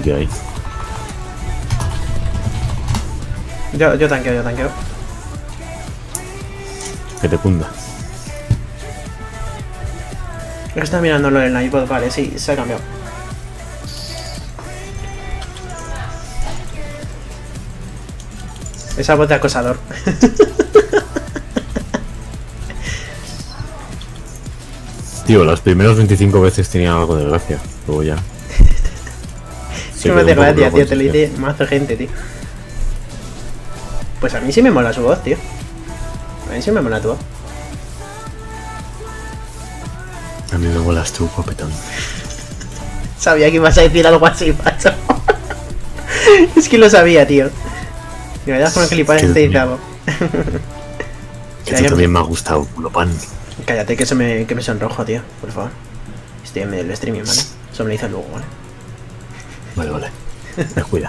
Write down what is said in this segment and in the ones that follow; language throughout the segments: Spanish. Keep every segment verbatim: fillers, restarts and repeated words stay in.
tío ahí. Yo, yo tanqueo, yo tanqueo. Que te cunda. Es que estás mirándolo en la iPod, vale, sí, se ha cambiado. Esa voz de acosador. Tío, las primeras veinticinco veces tenía algo de gracia. Luego ya. Sí, no me hace gracia, tío, te lo dice más gente, tío. Pues a mí sí me mola su voz, tío. A mí sí me mola tu voz. A mí me molas tú, guapetón. Sabía que ibas a decir algo así, macho. Es que lo sabía, tío. Y me das con el gilipollas este diciendo. Que tú también me ha gustado, culo pan. Cállate que se me, que me sonrojo, tío, por favor. Estoy en medio del streaming, ¿vale? Eso me lo dices luego, ¿vale? Vale, vale. Descuida.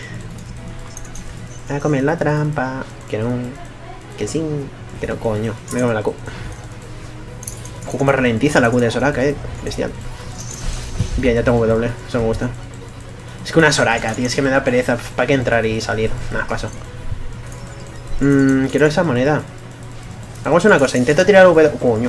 A comer la trampa. Que no. Que sí. Que no, coño. Me come la Q. Como me ralentiza la Q de Soraka, eh. Bestial. Bien, ya tengo W. Eso me gusta. Es que una Soraka, tío. Es que me da pereza. ¿Para qué entrar y salir? Nada, paso. Mmm, quiero esa moneda. Hagamos una cosa. Intento tirar W. Coño.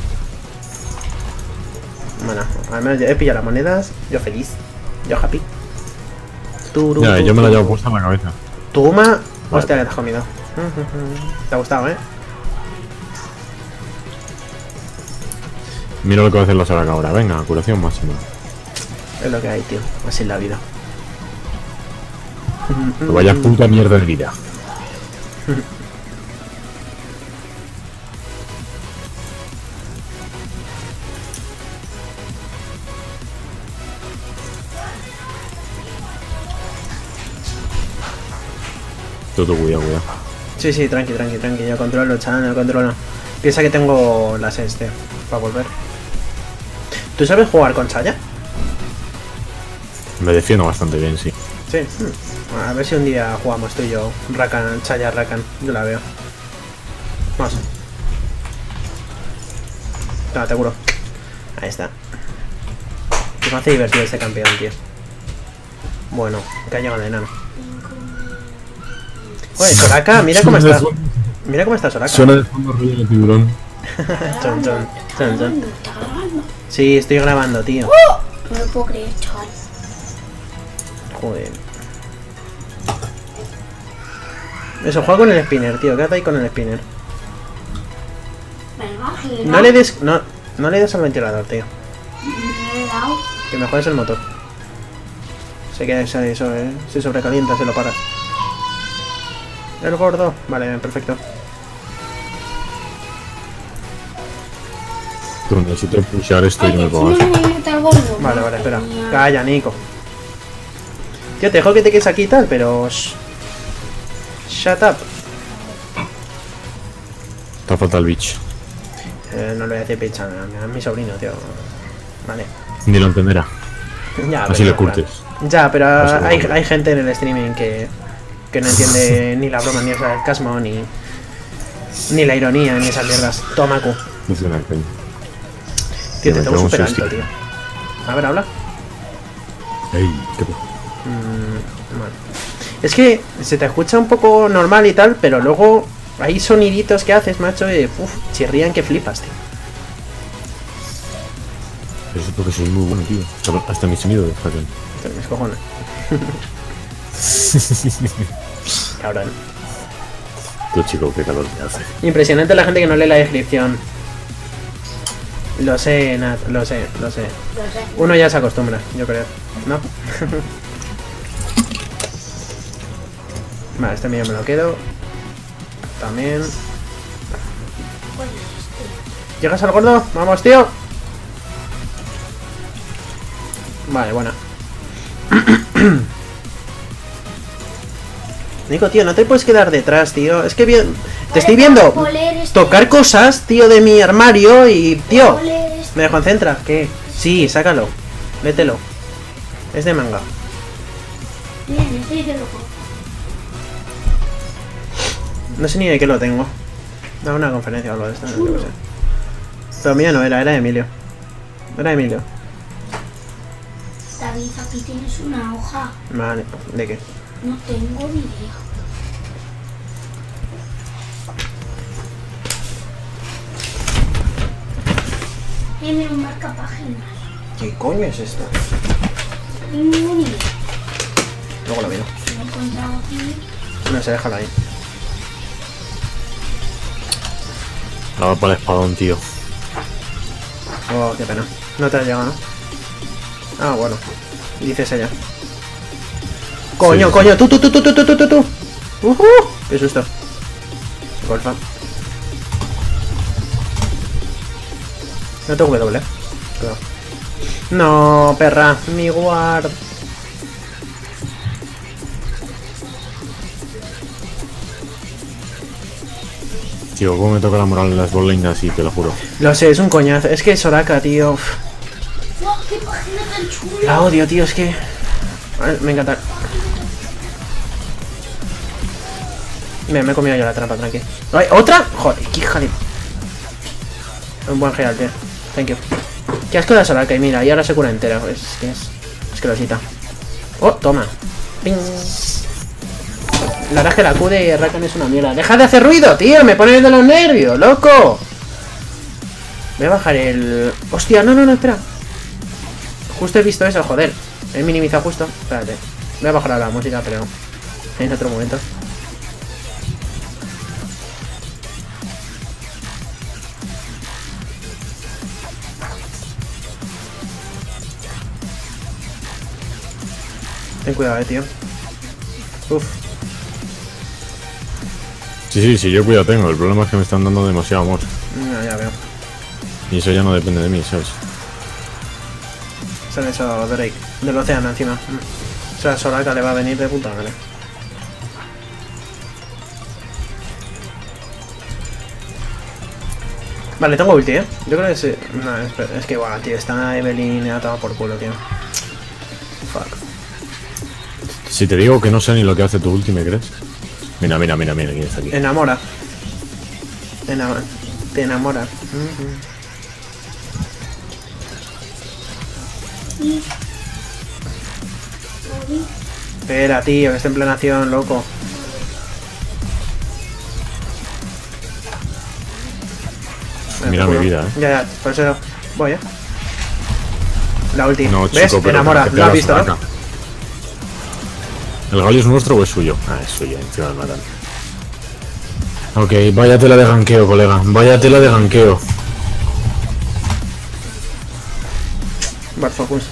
Bueno, al menos yo he pillado las monedas. Yo feliz. Yo happy. Turu, Ya, turu, yo me la turu. llevo puesta en la cabeza. Toma. Vale. Hostia, que te has comido. Te ha gustado, ¿eh? Mira lo que va a hacer la Soraka ahora. Venga, curación máxima. Es lo que hay, tío. Así es la vida. Que vaya puta mierda de vida. Todo cuidado, cuidado. Sí, sí, tranqui, tranqui, tranqui. Yo controlo, chan, yo controlo. Piensa que tengo las este para volver. ¿Tú sabes jugar con Saya? Me defiendo bastante bien, sí. Sí. Hmm. A ver si un día jugamos tú y yo. Rakan, Saya, Rakan. Yo la veo. Vamos. No, te juro. Ahí está. Me hace divertido este campeón, tío. Bueno, que ha llegado el enano. Oye, Soraka, mira cómo está. Mira cómo está Soraka. Suena de fondo ruido de tiburón. Chon, chon, chon, chon. Sí, estoy grabando, tío. No lo puedo creer, chaval. Joder. Eso, juega con el spinner, tío. Quédate ahí con el spinner. Me imagino. No le des. No, no le des al ventilador, tío. Me he dado. Que me jodes el motor. Se queda eso, eso, eh. Se sobrecalienta, se lo paras. El gordo. Vale, perfecto. Tú necesito pushar esto y no me Ay, pongas. si no me mete al gordo. Vale, vale, espera. Mía. Calla, Nico. Tío, te dejo que te quedes aquí y tal, pero. shh. Shut up. Te falta el bitch. Eh, no le voy a decir picha, a mi sobrino, tío. Vale. Ni lo entenderá. Ya, Así pero le en plan- curtes. Ya, pero Así le hay, curtes. hay gente en el streaming que, que no entiende ni la broma, ni el sarcasmo, ni, ni la ironía, ni esas mierdas. Toma, Q. Funciona el peño. Tío, te me tengo cago en súper su alto, tío. stick. A ver, habla. Ey, qué po- Mm, vale. Es que se te escucha un poco normal y tal, pero luego hay soniditos que haces, macho, y uff, chirrían que flipas, tío. Pero eso es porque soy muy bueno, tío. Hasta- Hasta mi sonido de fucking. Pero mis cojones. Cabrón. Tú, chico, qué calor te hace. Impresionante la gente que no lee la descripción. Lo sé, Nat, lo sé, lo sé. Lo sé. Uno ya se acostumbra, yo creo. ¿No? Vale, este mío me lo quedo. También. ¿Llegas al gordo? ¡Vamos, tío! Vale, buena. Nico, tío, no te puedes quedar detrás, tío. Es que bien... Te estoy viendo tocar cosas, tío, de mi armario y... Tío, me desconcentra. ¿Qué? Sí, sácalo. Mételo. Es de manga. Bien, estoy de loco. No sé ni de qué lo tengo. Da una conferencia o algo de esto, no sé. Pero mío no era, era Emilio. Era Emilio. Está David, aquí tienes una hoja. Vale, ¿de qué? No tengo ni idea. Eh, mira, un marcapáginas. ¿Qué coño es esto? Tengo ni idea. Luego lo miro. Lo he encontrado aquí. No sé, déjalo ahí. Ahora para el espadón, tío. Oh, qué pena. No te has llegado, ¿no? Ah, bueno. Dices ella. Coño, Sí, coño, tú, tú, tú, tú, tú, tú, tú, tú, tú. Uh -huh. Qué susto. Golfa. No tengo W. Cuidado. No, perra. Mi guard. Tío, cómo me toca la moral en las bolinas, y te lo juro. Lo sé, es un coñazo. Es que Soraka, tío. Uf. ¡Wow, qué página tan chula! La odio, tío. Es que... Ay, me encanta. Me, me he comido yo la trampa, tranqui. Ay, ¿otra? Joder, qué hija de... Un buen geal, tío. Thank you. Qué asco de Soraka, y mira, y ahora se cura entera. Es que es... Es que lo cita. Oh, toma. Ping. La verdad es que la Q de Rakan es una mierda. ¡Deja de hacer ruido, tío! ¡Me pone de los nervios, loco! Voy a bajar el... ¡Hostia! No, no, no, espera. Justo he visto eso, joder. He minimizado justo. Espérate. Voy a bajar la música, pero... En otro momento. Ten cuidado, eh, tío. Uf. Sí, sí, sí, yo cuidado tengo. El problema es que me están dando demasiado amor. No, ya veo. Y eso ya no depende de mí, ¿sabes? Son esos Drake. Del océano encima. Mm. O sea, Soraka le va a venir de puta madre. Vale, tengo ulti, ¿eh? Yo creo que sí. No, es, es que igual, tío. Está Evelyn atado por culo, tío. Fuck. Si te digo que no sé ni lo que hace tu ulti, ¿me crees? Mira, mira, mira, mira quién está aquí. Enamora. Enamora. Te enamora. Uh-huh. Espera, tío, que está en plena acción, loco. Mira mi vida, eh. Ya, ya, por eso voy, eh. La ulti. No, ¿Ves? chico, pero Enamora. que te Lo has hagas visto, ¿no? vaca. ¿El Galio es nuestro o es suyo? Ah, es suyo, encima del matan. Ok, vaya tela de ganqueo, colega. Vaya tela de ganqueo. Bad focus.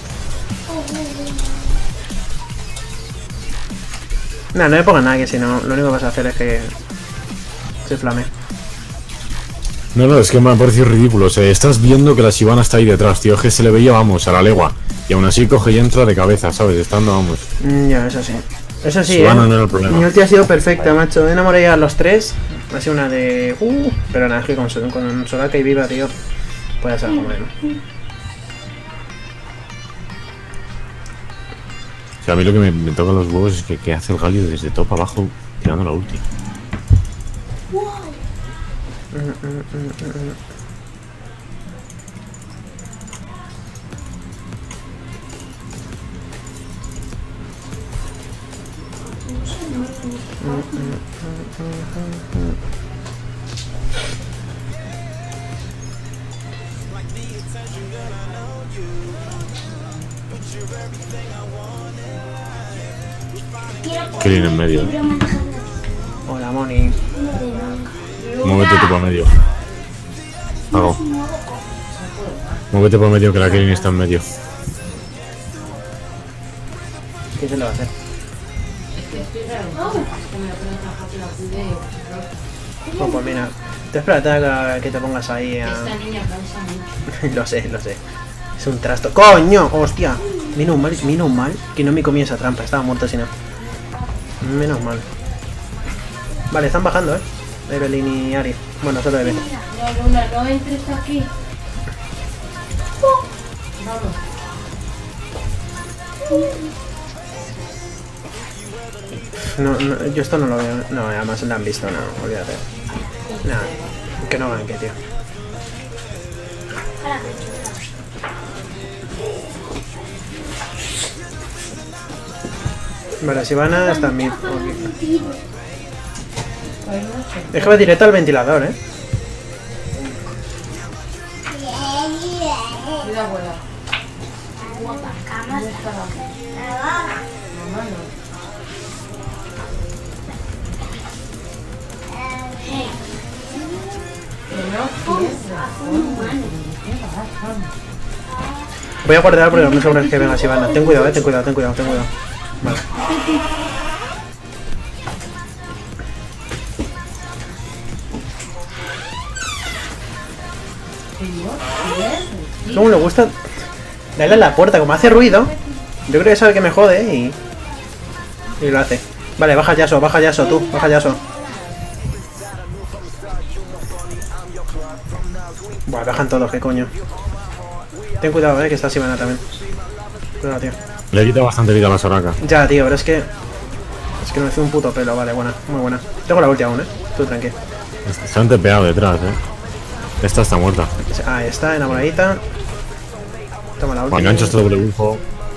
No, no me pongas nada, que si no, lo único que vas a hacer es que se flame. No, no, es que me ha parecido ridículo. O sea, estás viendo que la Shyvana está ahí detrás, tío. Es que se le veía, vamos, a la legua. Y aún así coge y entra de cabeza, ¿sabes? Estando, vamos. Mm, ya, eso sí. Eso sí, Shyvana eh. no era el problema. Mi ulti ha sido perfecta, macho. Me enamoré ya a los tres. Ha sido una de... Uh, pero nada, es que con, con Soraka y Viva, tío, puede ser algo bueno. O sea, a mí lo que me, me toca los huevos es que, que hace el Galio desde top abajo tirando la ulti. Killing en medio, eh. Hola, Moni. Muévete tú para medio. Hago. Muévete para medio, que la Killing está en medio. ¿Qué se le va a hacer? Oh, pues mira, te espérate a que te pongas ahí a... Esta niña cansa mucho. Lo sé, lo sé. Es un trasto. ¡Coño! ¡Hostia! Menos mal, menos mal que no me comí esa trampa. Estaba muerto si no. Menos mal. Vale, están bajando, ¿eh? Evelyn y Ari. Bueno, solo Evelyn. No, Luna, no entres aquí. Vamos. No, no, yo esto no lo veo. No, además lo han visto, no, olvídate. Nada, que no ganque, tío. Vale, Sivana está en mid. Caza Ok. embutido. Pues no sé. Es que va directo al ventilador, eh. Cuida, abuela. Guapa, camas. ¿Dónde está la mamá? No. Hey, Que no quiera. un humano. Voy a guardar porque no me seguro que venga Sivana. Ten cuidado, eh. Ten cuidado, ten cuidado, ten cuidado. Vale. ¿Cómo le gusta darle a la puerta? Como hace ruido, yo creo que sabe que me jode y... Y lo hace. Vale, baja Yasuo, baja Yasuo, tú, baja Yasuo. Buah, bajan todos, qué coño. Ten cuidado, eh, que está Sivana también. Cuidado, tío. Le quita bastante vida a la Soraka. Ya, tío, pero es que... Es que no me hace un puto pelo, vale, buena, muy buena. Tengo la ulti aún, eh. Tú tranqui. Se han tepeado detrás, eh. Esta está muerta. Ahí está, enamoradita. Toma la ulti. Cuando enganchas doble bufo.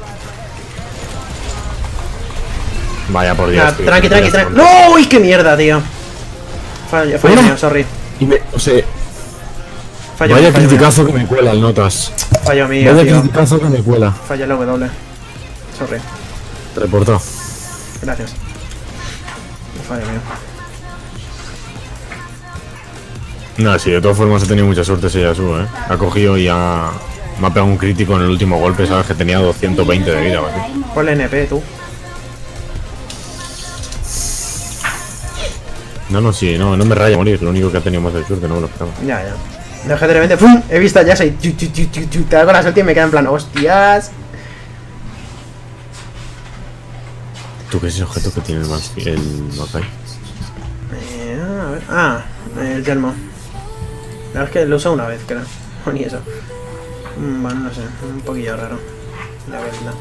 Vaya por Dios. Nah, tío, tranqui, que tranqui, me tranqui. tiras ¡No! ¡Uy, qué mierda, tío! Fallo, fallo Bueno. mío, sorry. Y me, o sea, Fallo vaya mío, fallo mío. criticazo que me cuela el notas. Fallo mío, Vaya tío. criticazo que me cuela. Falla el W. Sorry. Reportó. Gracias. Fallo mío. No, sí, de todas formas he tenido mucha suerte ese Yasuo, eh. Ha cogido y ha... Me ha pegado un crítico en el último golpe, ¿sabes? Que tenía doscientos veinte de vida, ¿vale? Ponle N P, tú. No, no, sí, no, no me raya morir. Lo único que ha tenido más de suerte, no me lo esperaba. Ya, ya. De de repente, ¡pum! He visto a Yasuo y... chu, chu, chu, chu, chu, te hago la suerte y me queda en plan, ¡hostias! ¿Tú qué es ese objeto que tiene el más... el Makai? Eh, a ver. Ah, el yelmo. La verdad es que lo uso una vez, creo. O ni eso. Mm, Bueno, no sé. Un poquillo raro. La verdad.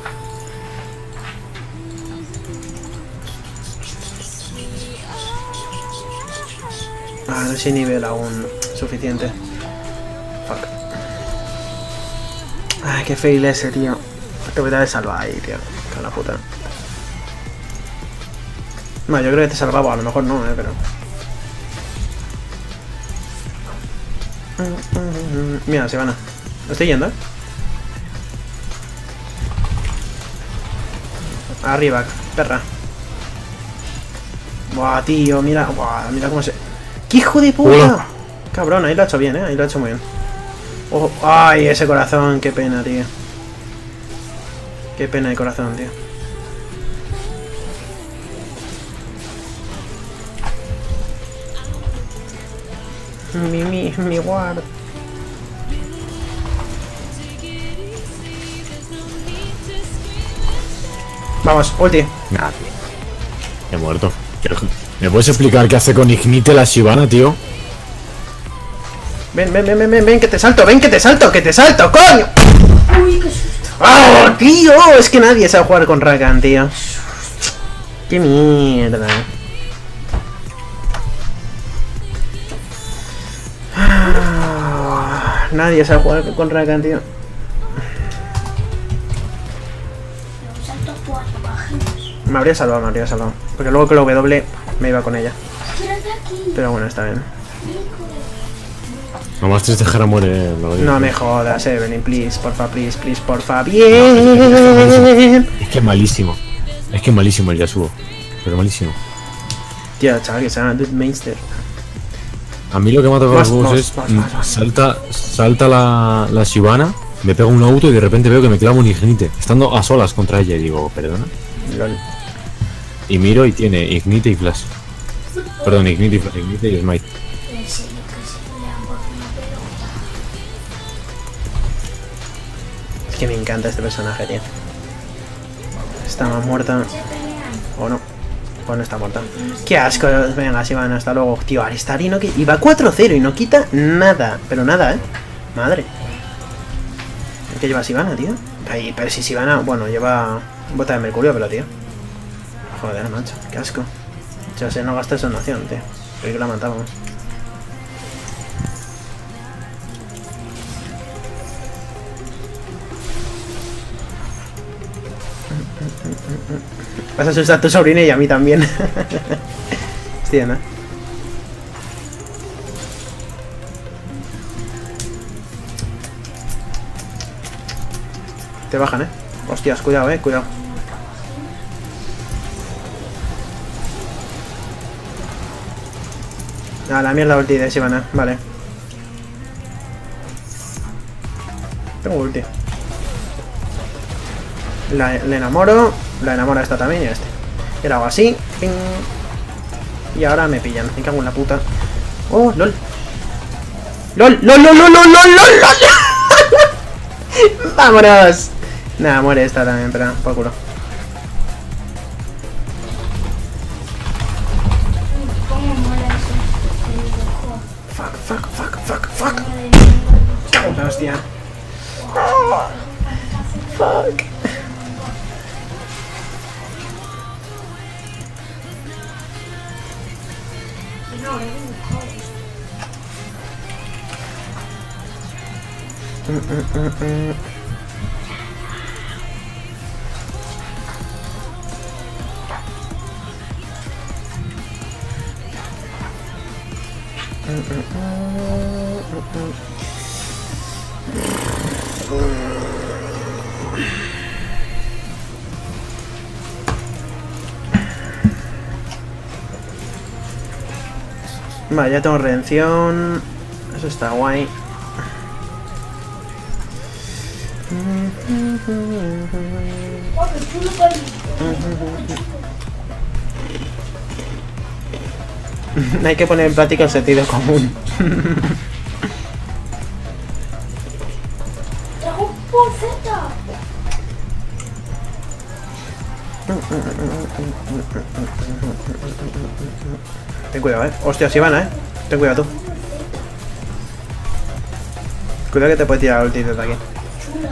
Ah, no sé nivel aún suficiente. Fuck. Ay, qué fail ese, tío. Te voy a dar de salva ahí, tío. Con la puta. No, yo creo que te salvaba, a lo mejor no, eh, pero... Mira, Sivana. Lo estoy yendo, eh. Arriba, perra. Buah, tío, mira. Buah, mira cómo se... ¡Qué hijo de puta! Hola. Cabrón, ahí lo ha hecho bien, eh. Ahí lo ha hecho muy bien. Ojo. Ay, ese corazón, qué pena, tío. Qué pena el corazón, tío. Mi, mi, mi guard. Vamos, ulti. Nah, tío. He muerto. ¿Me puedes explicar qué hace con Ignite la Sivana, tío? Ven, ven, ven, ven, ven, ven, que te salto, ven, que te salto, que te salto, coño. Uy, qué susto. ¡Oh, tío! Es que nadie sabe jugar con Rakan, tío. ¡Qué mierda! Ah, nadie sabe jugar con Rakan, tío. Salto por páginas. Me habría salvado, me habría salvado. Porque luego que lo W me iba con ella. Quédate aquí. Pero bueno, está bien. Lo más triste es que ahora muere. eh, lo digo. No me jodas, Evelyn, please, porfa, please, please, porfa, bien. Es que es malísimo. Es que es malísimo el Yasuo. Pero malísimo. Tío, chaval, que se llama Dude Mainster. A mí lo que me ha tocado los Más, huevos más, es. más, mm, más, más. Salta, salta la, la Sivana, me pega un auto y de repente veo que me clava un Ignite. Estando a solas contra ella y digo, perdona. Lol. Y miro y tiene Ignite y Flash. Perdón, Ignite y Flash, Ignite y Smite. En serio que se le han puesto una pelota. Es que me encanta este personaje, tío. Está más muerta. Se pelean. ¿O no? O no está muerta. Qué asco. Venga, Sivana, hasta luego. Tío, Aristari no quita... Iba cuatro cero y no quita nada. Pero nada, ¿eh? Madre. ¿Qué lleva Sivana, tío? Ay, pero si Sivana... Bueno, lleva bota de mercurio, pero tío. Joder, macho. Qué asco. Yo sé, no gasta esa nación, tío. Creo que la matamos. Vas a asustar a tu sobrina y a mí también. Hostia, ¿no? Te bajan, eh. Hostias, cuidado, eh, cuidado. A la mierda ulti de Sivana, vale. Tengo ulti. La, le enamoro. La enamora esta también y a este. Y la hago así. Ping. Y ahora me pillan. Me cago en la puta. Oh, lol. LOL, lol, lol, lol, lol, lol, lol, lol. ¡Vámonos! Nada, muere esta también, pero por culo. ¿Cómo mola eso? El dibujo. Fuck, fuck, fuck, fuck, fuck. Cago en la hostia. Fuck. No, he dibujado. Mm, mm, mm, mm. Vale, ya tengo redención. Eso está guay. Oh, qué chulo palito. Hay que poner en práctica el sentido común. Trago porceta. Ten cuidado, eh. Hostia, si van, eh. Ten cuidado tú. Cuidado que te puede tirar ulti desde aquí. Chula.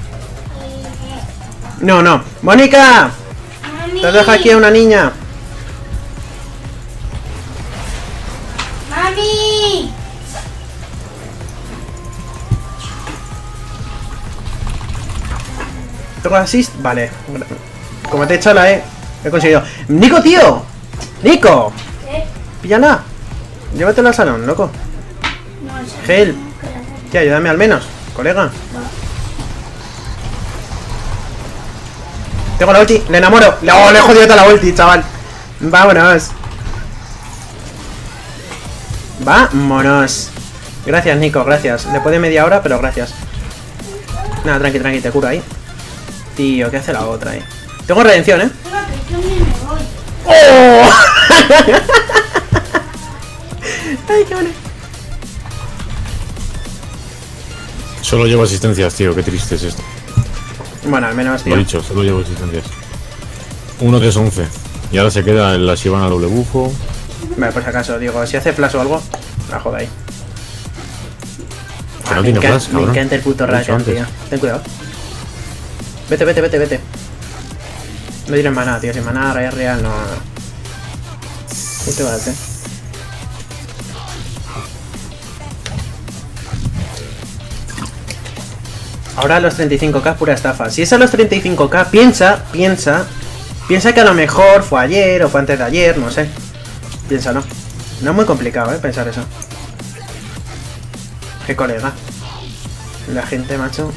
No, no. ¡Mónica! Mami. Te deja aquí a una niña. Mami. ¿Tengo assist? Vale. Como te he hecho la E, he conseguido. ¡Nico, tío! ¡Nico! ¿Qué? ¡Píllala! Llévatela al salón, loco. No, eso no. Gel. Tía, ayúdame al menos, colega. Tengo la ulti, le enamoro. ¡Oh, le he jodido toda la ulti, chaval! Vámonos. Vámonos. Gracias, Nico, gracias. Después de media hora, pero gracias. Nada, tranqui, tranqui, te curo ahí. Tío, ¿qué hace la otra ahí? Tengo redención, ¿eh? Venga, que yo me voy. ¡Oh! ¡Ay, qué bueno! Solo llevo asistencias, tío, qué triste es esto. Bueno, al menos, Lo he tío. dicho, solo llevo asistencias. uno tres once. Y ahora se queda en la Sivana doble bufo. Vale, por si acaso, digo, si hace flash o algo, la joda ahí. Que no me, tiene encan- flash, me cabrón. encanta el puto Lo he dicho Rakan, tío. antes. Ten cuidado. Vete, vete, vete, vete. No tienes maná, tío. Sin maná, raya real, no. Este va, eh. Ahora los treinta y cinco K pura estafa. Si es a los treinta y cinco K, piensa, piensa. Piensa que a lo mejor fue ayer o fue antes de ayer, no sé. Piénsalo. No es muy complicado, eh, pensar eso. Qué colega. La gente, macho.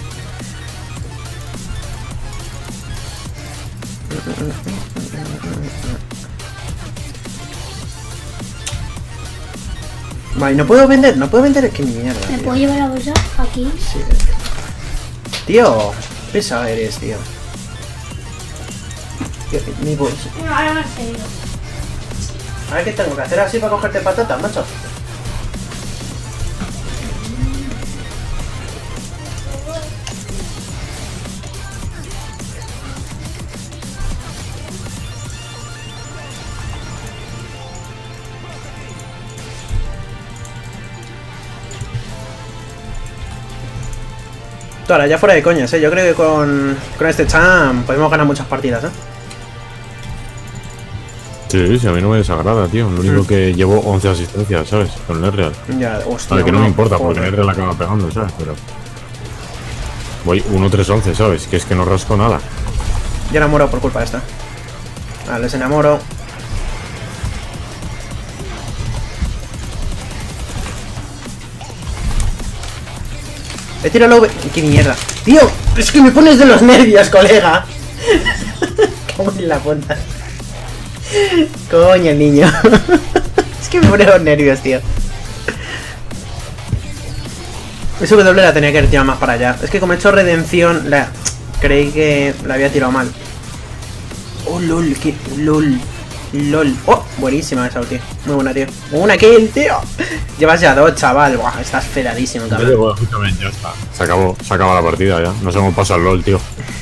Vale, no puedo vender, no puedo vender, qué mierda. ¿Me tío. puedo llevar la bolsa aquí? Sí. Tío, pesado eres, tío. Tío, mi bolsa. No, ahora me has seguido. A ver qué tengo que hacer así para cogerte patatas, macho. Tú, ahora ya fuera de coñas, eh. Yo creo que con, con este champ podemos ganar muchas partidas, eh. Sí, sí, a mí no me desagrada, tío. Lo único Mm. que llevo once asistencias, ¿sabes? Con el real. Ya, hostia. Vale, que no me uno, importa, porque joder. el real acaba pegando, ¿sabes? Pero. Voy uno tres once, ¿sabes? Que es que no rasco nada. Ya no muero por culpa de esta. Ah, les enamoro. He tirado la V. ¡Qué mierda! ¡Tío! Es que me pones de los nervios, colega. Cago en la punta. Coño, el niño. Es que me pone los nervios, tío. Esa W la tenía que haber tirado más para allá. Es que como he hecho redención, la... creí que la había tirado mal. Oh, lol, que... lol. LOL. Oh, buenísima esa ulti. Muy buena, tío. Una kill, tío. Llevas ya dos, chaval. Buah, estás fedadísimo, cabrón. Bueno, justamente, ya está. Se acabó, se acaba la partida ya. Nos hemos pasado el LOL, tío.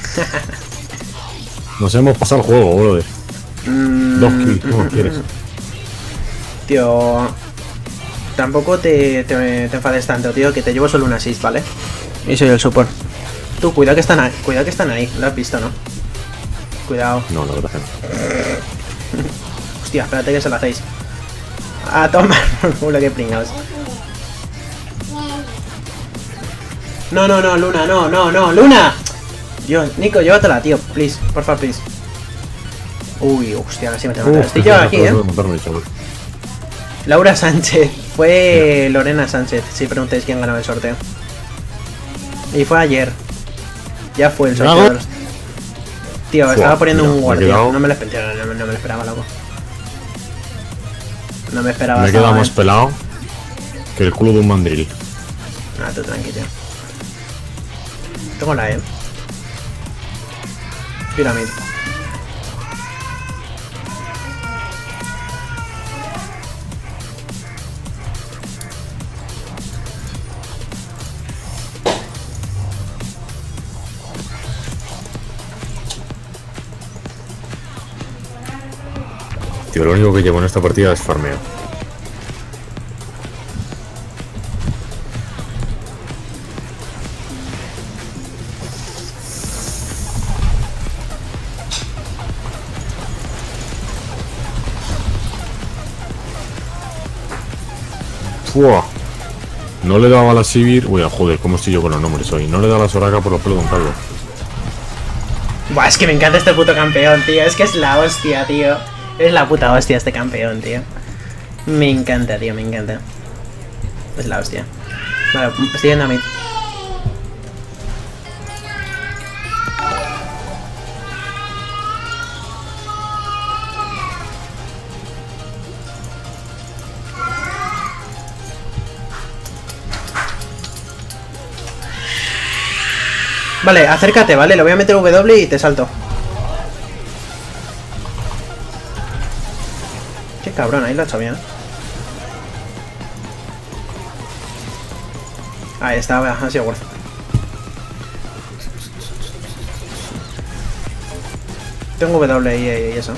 Nos hemos pasado el juego, brother. Mm, Dos kills, ¿cómo quieres? Tío. Tampoco te, te, te enfades tanto, tío, que te llevo solo un assist, ¿vale? Y soy el support. Tú, cuidado que están ahí. Cuidado que están ahí. Lo has visto, ¿no? Cuidado. No, la verdad que no. Hostia, espérate que se la hacéis. A tomar por culo, que pringaos. No, no, no, Luna, no, no, no, Luna. Dios, Nico, llévatela, tío, please, porfa, please. Uy, hostia, casi me te matar. Estoy yo aquí, eh. Laura Sánchez. Fue Lorena Sánchez, si preguntáis quién ganó el sorteo. Y fue ayer. Ya fue el sorteo de los... Tío, estaba poniendo mira, un guardia. quedado... No me lo esperaba, no, no me lo esperaba, loco. No me esperaba. Me he quedado más pelado que el culo de un mandril. Ah, tú tranquilo. Tengo la E. Pyramid. Tío, lo único que llevo en esta partida es farmeo. Fua. No le daba la Sivir. Uy, joder, cómo estoy yo con los nombres hoy. No le da la Soraka por los pelos de un calvo. Buah, es que me encanta este puto campeón, tío. Es que es la hostia, tío. Es la puta hostia este campeón, tío. Me encanta, tío, me encanta. Es la hostia. Vale, estoy yendo a mí. Vale, acércate, ¿vale? Le voy a meter W y te salto. Qué cabrón, ahí lo ha hecho bien. Ahí está, ha sido worth. Tengo W y, y eso.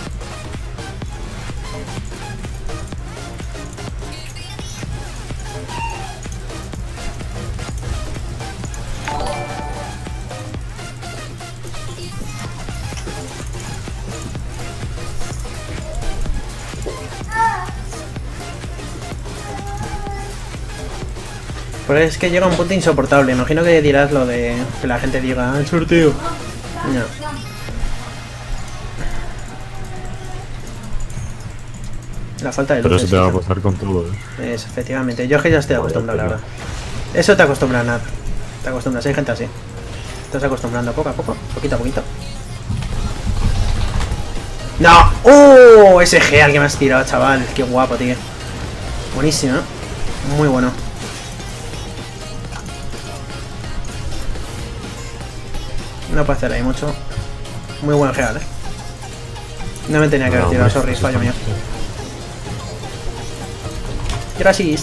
Pues es que llega un punto insoportable. Imagino que dirás lo de que la gente diga el sorteo. No. La falta de luz. Pero eso te va a pasar con todo, ¿eh? Es, efectivamente. Yo es que ya estoy acostumbrado, la verdad. Eso te acostumbra a nada. Te acostumbras, hay gente así. Te estás acostumbrando poco a poco, poquito a poquito. ¡No! ¡Oh! Ese G al que me has tirado, chaval. Qué guapo, tío. Buenísimo, ¿eh? Muy bueno. No puede hacer ahí mucho. Muy buen G, ¿eh? No me tenía que haber No, tirado, hombre, sorry, fallo mío. Quiero assist.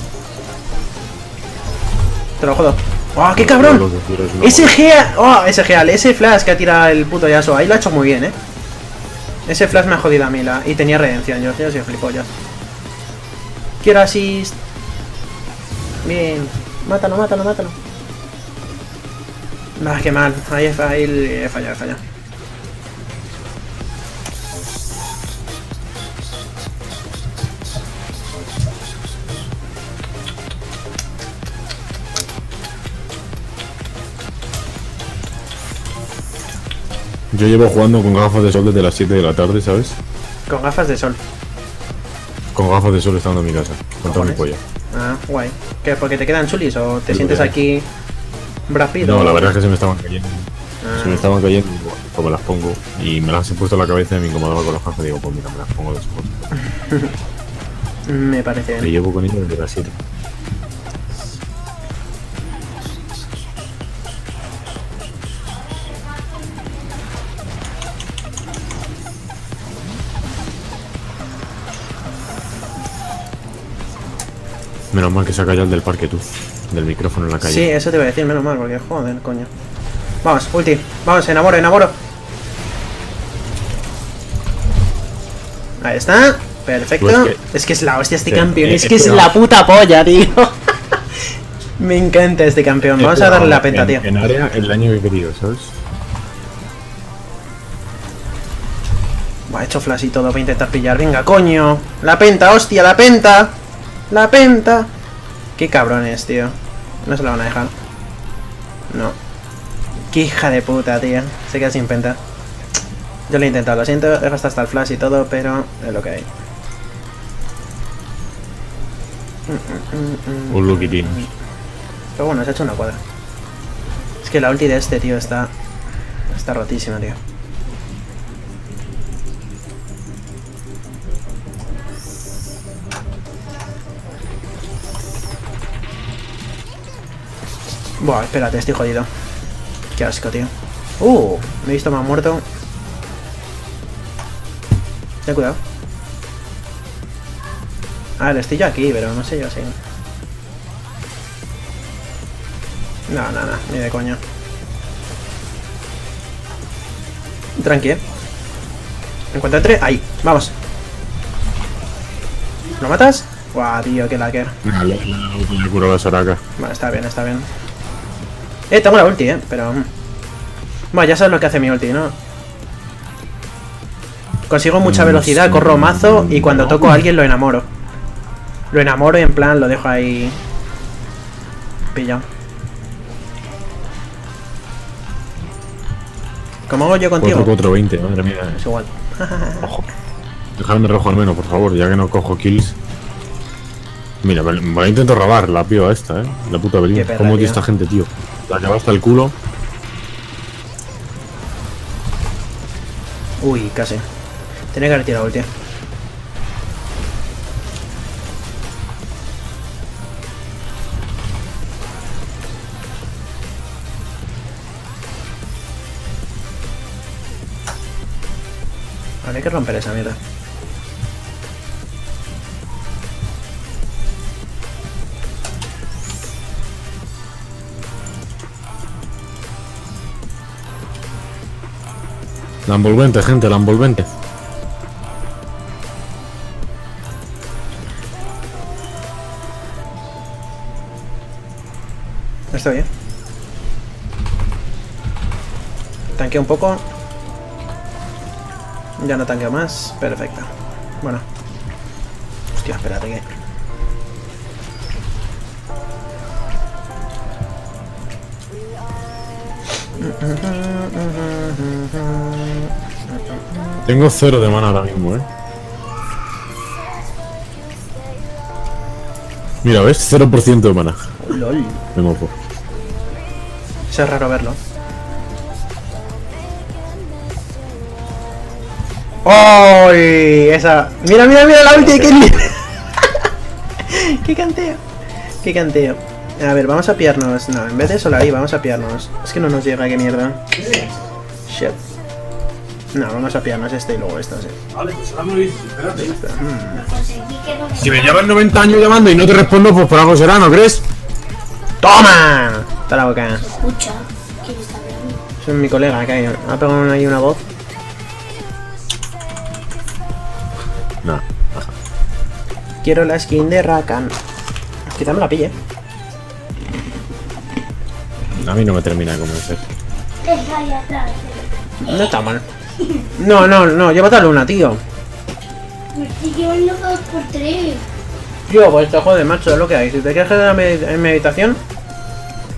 Te lo jodo. ¡Oh, qué cabrón! Ese G... ¡Oh, ese G! Ese flash que ha tirado el puto Yasuo. Ahí lo ha hecho muy bien, ¿eh? Ese flash me ha jodido a mí la... Y tenía redención, yo, yo soy flipollas. Quiero assist. Bien. Mátalo, mátalo, mátalo. Ah, qué mal. Ahí he fallado, he fallado, he fallado. Yo llevo jugando con gafas de sol desde las siete de la tarde, ¿sabes? Con gafas de sol. Con gafas de sol estando en mi casa. Con toda mi Cojones. polla. Ah, guay. ¿Qué? ¿Porque te quedan chulis o te Sí, sientes porque- aquí rápido? No, la verdad es que se me estaban cayendo. Ah, Se me estaban cayendo y bueno, pues me las pongo. Y me las he puesto en la cabeza y me incomodaba con las gafas. Digo, pues mira, me las pongo después. me parece Me bien. llevo con ellas desde las siete. Menos mal que saca ya el del parque tú. Del micrófono en la calle. Sí, eso te iba a decir, menos mal, porque joder, coño. Vamos, ulti. Vamos, enamoro, enamoro. Ahí está. Perfecto. Pues que- Es que es la hostia este Sí, campeón. eh, Es que es pero- la puta polla, tío. Me encanta este campeón. Vamos a darle la penta, en, tío. En área, el daño que he querido, ¿sabes? Buah, he hecho flash y todo para intentar pillar. Venga, coño. La penta, hostia, la penta. La penta. Qué cabrones, tío. No se la van a dejar. No. Qué hija de puta, tío. Se queda sin penta. Yo lo he intentado, lo siento. He gastado hasta el flash y todo, pero es lo que hay. Un Lucky Team. Pero bueno, se ha hecho una cuadra. Es que la ulti de este, tío, está... Está rotísima, tío. Buah, espérate, estoy jodido. Qué asco, tío. Uh, me he visto más muerto. Ten cuidado. A ver, estoy yo aquí, pero no sé yo si... No, no, no, ni de coña. Tranqui, eh. En cuanto entre... Ahí, vamos. ¿Lo matas? Guau, tío, qué lacker. Vale, la curó la Soraka. Vale, está bien, está bien. Eh, tengo la ulti, eh, pero... Bueno, ya sabes lo que hace mi ulti, ¿no? Consigo mucha Mm, velocidad, sí. corro mazo y cuando toco a alguien lo enamoro. Lo enamoro y en plan lo dejo ahí... Pillado. ¿Cómo hago yo cuatro contigo? cuatro veinte, madre mía. Es igual. Ojo. Dejadme rojo al menos, por favor, ya que no cojo kills. Mira, me, me la intento robar la piba esta, eh. La puta Belín. Qué perra, ¿Cómo tío. odio esta gente, tío? La que va hasta el culo. Uy, casi. Tenía que haber tirado ulti. Ahora hay que romper esa mierda. La envolvente, gente, la envolvente. Está bien. Tanqueo un poco. Ya no tanqueo más. Perfecto. Bueno. Hostia, espérate que... Tengo cero de mana ahora mismo, eh. Mira, ¿ves? cero por ciento de mana. LOL. Me mofo. Eso es raro verlo. ¡Ay! Esa... Mira, mira, mira la ulti. ¡Qué, li- ¡Qué canteo! ¡Qué canteo! A ver, vamos a pillarnos... No, en vez de solo ahí, vamos a pillarnos... Es que no nos llega, qué mierda. Shit. No, vamos a pillarnos este y luego esta, sí. Vale, pues ahora me lo dices, espérate. Conseguí que no me... Si me llevas noventa años llamando y no te respondo, pues por algo será, ¿no crees? ¡Toma! Está la boca. Escucha. ¿Quién está hablando? Es mi colega que hay. Ha pegado ahí una voz. Nah. Quiero la skin de Rakan. Quizá me la pille. A mí no me termina de convencer. Deja ahí atrás. No está mal. No, no, no. Llévate a Luna, tío. Me estoy llevando dos por tres. Yo, pues te joder, macho, es lo que hay. Si te quieres quedar en med- en meditación,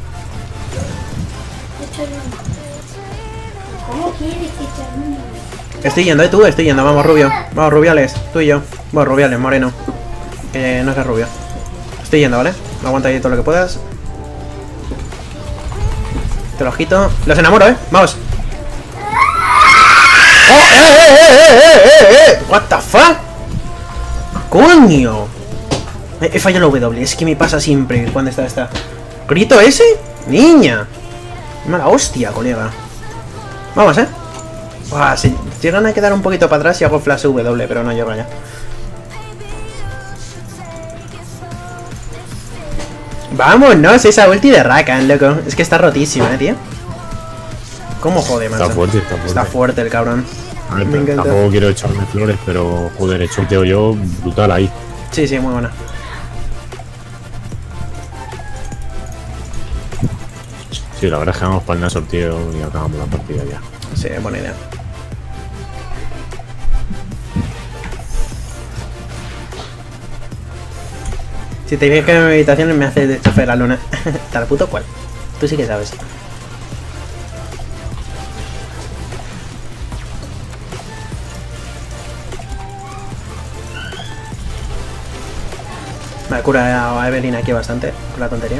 Échale uno. ¿Cómo quieres que eche uno? Estoy yendo, eh, tú, estoy yendo. Vamos, rubio. Vamos, rubiales. Tú y yo. Bueno, rubiales, moreno. Que no seas rubio. Estoy yendo, ¿vale? Aguanta ahí todo lo que puedas. Te lo agito. Los enamoro, ¿eh? Vamos. ¡Oh! ¡Eh, eh, eh, eh, eh, eh! ¿What the fuck? ¡Coño! He, he fallado la W. Es que me pasa siempre cuando está esta. ¿Grito ese? ¡Niña! Mala hostia, colega. Vamos, ¿eh? Buah, si llegan a quedar un poquito para atrás y hago flash W, pero no llega ya. Vámonos, esa ulti de Rakan, loco. Es que está rotísima, eh, tío. ¿Cómo jode, macho? Está fuerte, está fuerte. Está fuerte el cabrón. A ver, Me encanta. tampoco quiero echarme flores, pero joder, he hecho un teo yo brutal ahí. Sí, sí, muy buena. Sí, la verdad es que vamos para el sorteo y acabamos la partida ya. Sí, buena idea. Si te fijas que en mi habitación me hace de chofer la luna. Tal puto cual. Tú sí que sabes. Me cura a Evelyn aquí bastante con la tontería.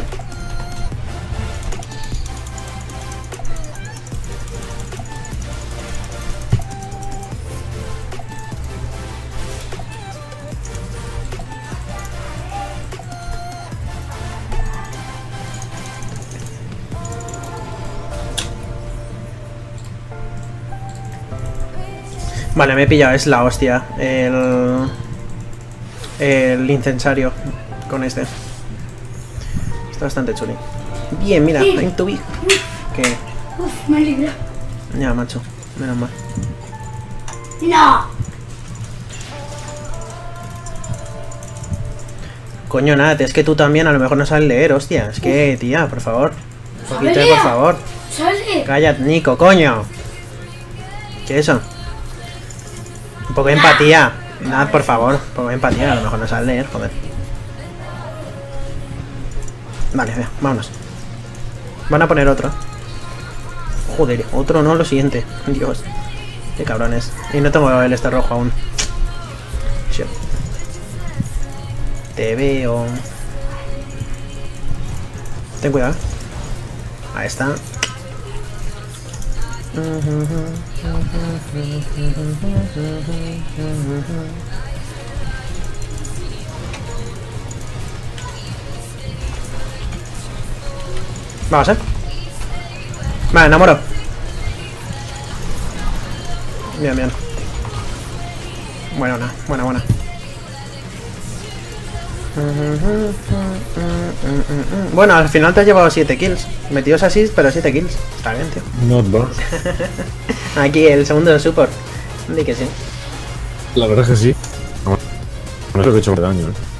Vale, me he pillado, es la hostia. El... El incensario con este. Está bastante chuli. Bien, mira, en tu big. ¿Qué? Uf, me libro. Ya, macho. Menos mal. No. Coño, nada, es que tú también a lo mejor no sabes leer, hostia. Es que, tía, por favor. Un poquito, por favor. ¿Sabes qué? Cállate, Nico, coño. ¿Qué es eso? Un poco de empatía. Nada, por favor. Un poco de empatía, a lo mejor no sabes leer, joder. Vale, vea, vámonos. Van a poner otro. Joder, otro no, lo siguiente. Dios. Qué cabrones. Y no tengo el este rojo aún. Shit. Te veo. Ten cuidado. Ahí está. Vamos, eh. Vale, enamoro. Bien, bien. Buena, buena, buena. Bueno, al final te has llevado siete kills. Metidos así, pero siete kills. Está bien, tío. Not bad. Aquí el segundo de support. Di que sí. La verdad es que sí. No creo que he hecho daño, ¿eh?